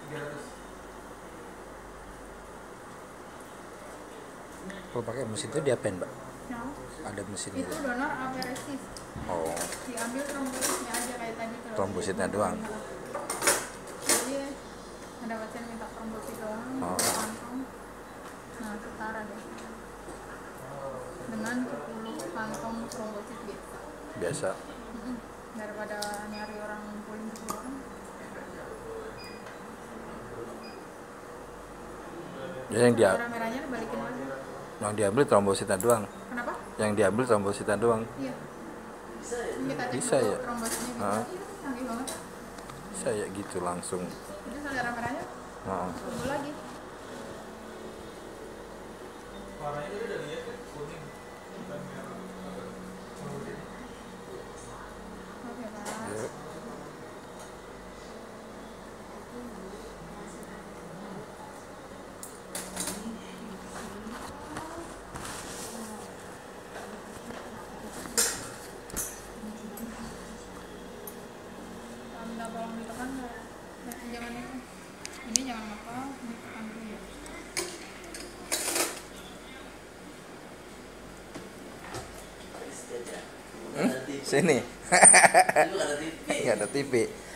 Kalau pakai mesin itu diapain, Mbak? Nah, Ada mesin itu donor aferesis. Oh, Diambil trombositnya aja kayak tadi. Kalau trombositnya doang. Jadi ada pasien minta trombosit doang, Oh. kantong. Nah, setara deh. Dengan 10 kantong trombosit biasa. Biasa. Daripada nyari orang ngumpulin 10 orang. Jadi yang Merah-merahnya dibalikin lagi. diambil trombositnya doang. Kenapa? Yang diambil trombositnya doang. Iya. Kita cek Bisa dulu ya? trombositnya bisa. Ah. Iya, canggih banget. Bisa ya gitu langsung. Jadi saudara merahnya Heeh. tunggu lagi. Warnanya tadi udah lihat ya, kuning bukan merah. Oke, Pak. Yuk. Minta tolong ditekan nggak? Jangan itu. Ini jangan apa, ditekan dulu ya. Sini. Nggak ada TV.